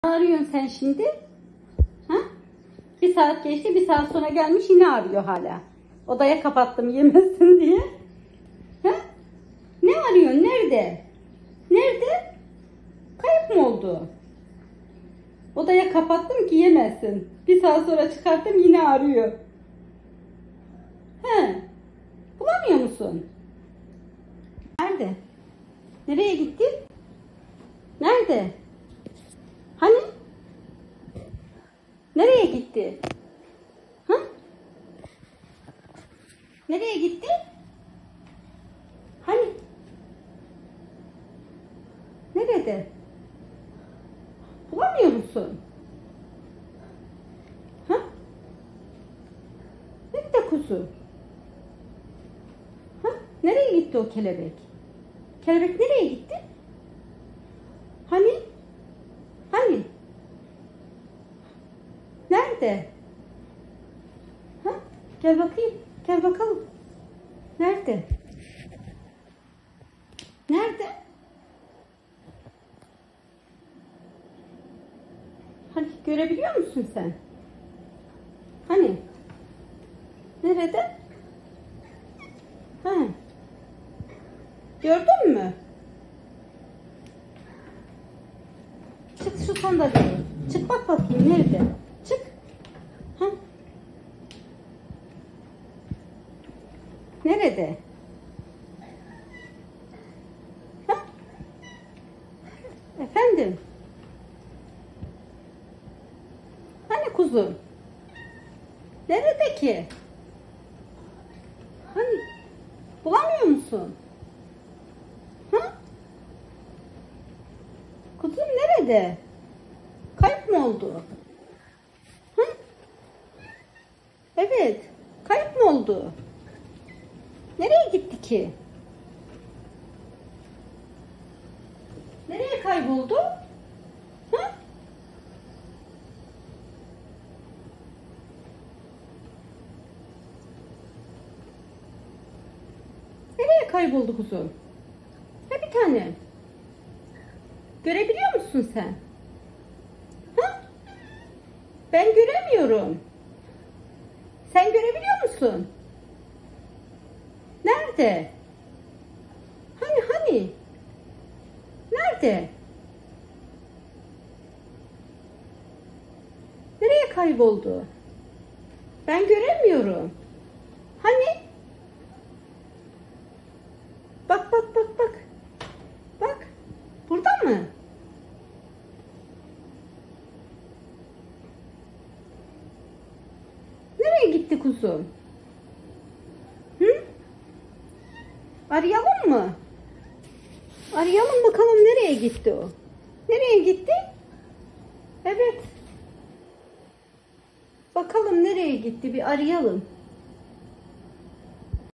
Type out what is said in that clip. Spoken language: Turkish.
Arıyorsun sen şimdi? Ha? Bir saat geçti, bir saat sonra gelmiş yine arıyor hala. Odaya kapattım yemesin diye. Ha? Ne arıyorsun? Nerede? Nerede? Kayıp mı oldu? Odaya kapattım ki yemesin. Bir saat sonra çıkarttım yine arıyor. He? Bulamıyor musun? Nerede? Nereye gitti? Nerede? Hani? Nereye gitti? Ha? Nereye gitti? Hani? Nerede? Bulamıyor musun? Ha? Nerede kuzu? Ha? Nereye gitti o kelebek? Kelebek nereye gitti? Hani? Hani? Nerede? Ha? Gel bakayım. Gel bakalım. Nerede? Nerede? Hani görebiliyor musun sen? Hani? Nerede? Ha? Gördün mü? Çık şu sandalyeye. Çık bak bakayım nerede? Çık. Ha? Nerede? Ha? Efendim? Hani kuzum? Nerede ki? Hani? Bulamıyor musun? Ha? Kuzum nerede? Kayıp mı oldu? Hı? Evet. Kayıp mı oldu? Nereye gitti ki? Nereye kayboldu? Hı? Nereye kayboldu kuzum? Ha bir tane. Görebiliyor musun sen? Ha? Ben göremiyorum. Sen görebiliyor musun? Nerede? Hani? Nerede? Nereye kayboldu? Ben göremiyorum. Hani? Bak. Bak. Burada mı? Nereye gitti kuzum? Hı? Arayalım mı? Arayalım bakalım nereye gitti o? Nereye gitti? Evet. Bakalım nereye gitti bir arayalım.